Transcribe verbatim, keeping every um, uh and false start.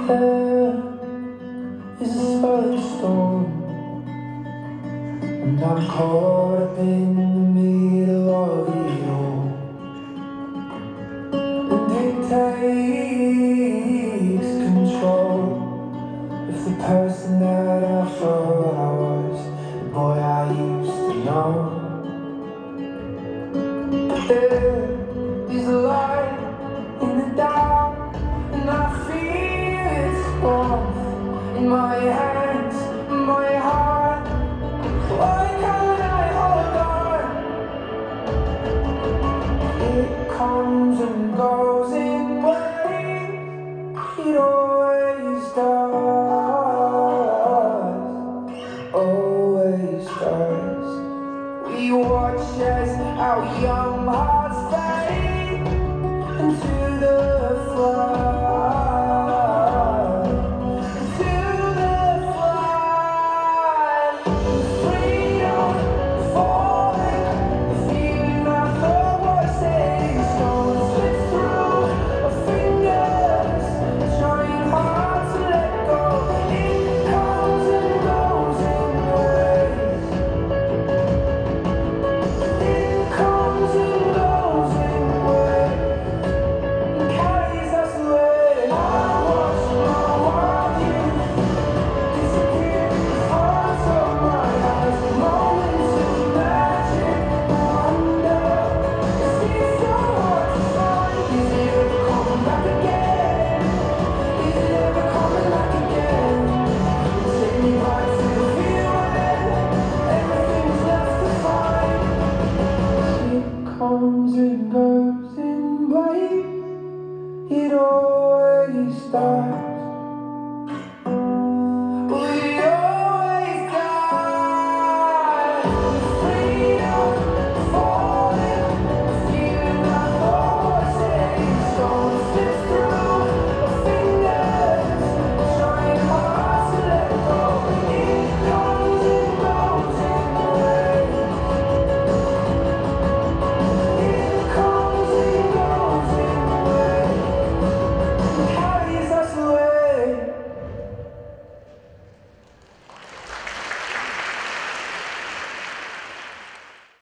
There is a swirling storm, and I'm caught up in the middle of it all. And it takes control of the person that I thought I was, the boy I used to know. But there is a light in the dark, and I feel its warmth in my hands, in my heart. Why can't I hold on? It comes and goes in waves, it always does, always does. We watch as our young hearts fade into the flood, into the flood. Freedom falling, the feeling I thought was set in stone slips through our fingers, trying hard to let go. It comes and goes in waves. It comes and goes in waves, and carries us away. I watch my wild youth disappear before my eyes. Moments of magic, wonder. Is it so hard to find? Is it ever coming back again? Is it ever coming back again? Take me back to the feel when everything's left to find. It comes and goes in waves, it always does.